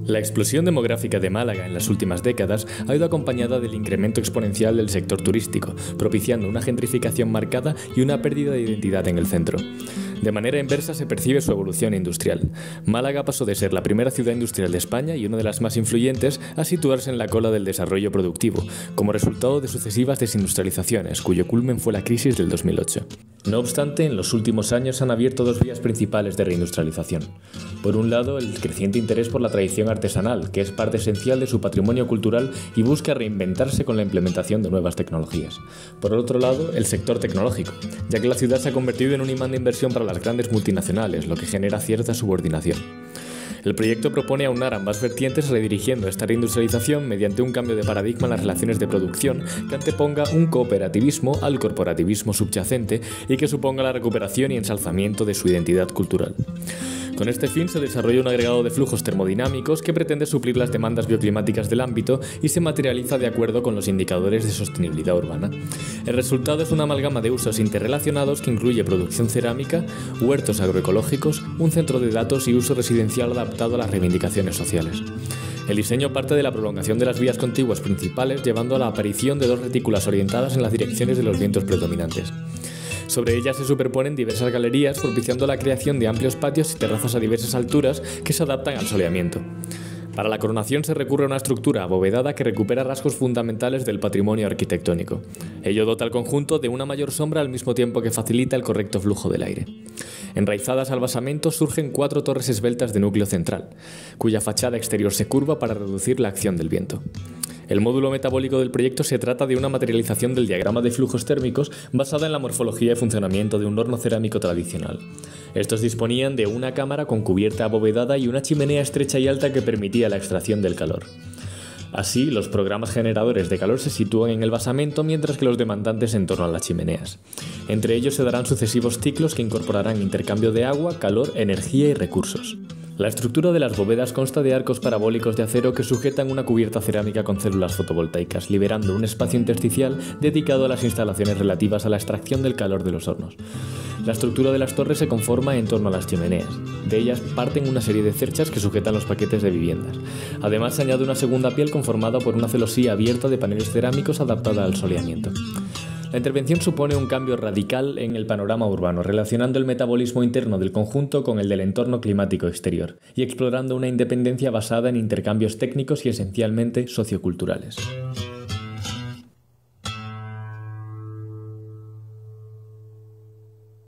La explosión demográfica de Málaga en las últimas décadas ha ido acompañada del incremento exponencial del sector turístico, propiciando una gentrificación marcada y una pérdida de identidad en el centro. De manera inversa se percibe su evolución industrial. Málaga pasó de ser la primera ciudad industrial de España y una de las más influyentes a situarse en la cola del desarrollo productivo, como resultado de sucesivas desindustrializaciones, cuyo culmen fue la crisis del 2008. No obstante, en los últimos años han abierto dos vías principales de reindustrialización. Por un lado, el creciente interés por la tradición artesanal, que es parte esencial de su patrimonio cultural y busca reinventarse con la implementación de nuevas tecnologías. Por otro lado, el sector tecnológico, ya que la ciudad se ha convertido en un imán de inversión para las grandes multinacionales, lo que genera cierta subordinación. El proyecto propone aunar ambas vertientes redirigiendo esta reindustrialización mediante un cambio de paradigma en las relaciones de producción que anteponga un cooperativismo al corporativismo subyacente y que suponga la recuperación y ensalzamiento de su identidad cultural. Con este fin se desarrolla un agregado de flujos termodinámicos que pretende suplir las demandas bioclimáticas del ámbito y se materializa de acuerdo con los indicadores de sostenibilidad urbana. El resultado es una amalgama de usos interrelacionados que incluye producción cerámica, huertos agroecológicos, un centro de datos y uso residencial adaptado a las reivindicaciones sociales. El diseño parte de la prolongación de las vías contiguas principales, llevando a la aparición de dos retículas orientadas en las direcciones de los vientos predominantes. Sobre ellas se superponen diversas galerías, propiciando la creación de amplios patios y terrazas a diversas alturas que se adaptan al soleamiento. Para la coronación se recurre a una estructura abovedada que recupera rasgos fundamentales del patrimonio arquitectónico. Ello dota al conjunto de una mayor sombra al mismo tiempo que facilita el correcto flujo del aire. Enraizadas al basamento surgen 4 torres esbeltas de núcleo central, cuya fachada exterior se curva para reducir la acción del viento. El módulo metabólico del proyecto se trata de una materialización del diagrama de flujos térmicos basada en la morfología y funcionamiento de un horno cerámico tradicional. Estos disponían de una cámara con cubierta abovedada y una chimenea estrecha y alta que permitía la extracción del calor. Así, los programas generadores de calor se sitúan en el basamento, mientras que los demandantes en torno a las chimeneas. Entre ellos se darán sucesivos ciclos que incorporarán intercambio de agua, calor, energía y recursos. La estructura de las bóvedas consta de arcos parabólicos de acero que sujetan una cubierta cerámica con células fotovoltaicas, liberando un espacio intersticial dedicado a las instalaciones relativas a la extracción del calor de los hornos. La estructura de las torres se conforma en torno a las chimeneas. De ellas parten una serie de cerchas que sujetan los paquetes de viviendas. Además se añade una segunda piel conformada por una celosía abierta de paneles cerámicos adaptada al soleamiento. La intervención supone un cambio radical en el panorama urbano, relacionando el metabolismo interno del conjunto con el del entorno climático exterior y explorando una independencia basada en intercambios técnicos y esencialmente socioculturales.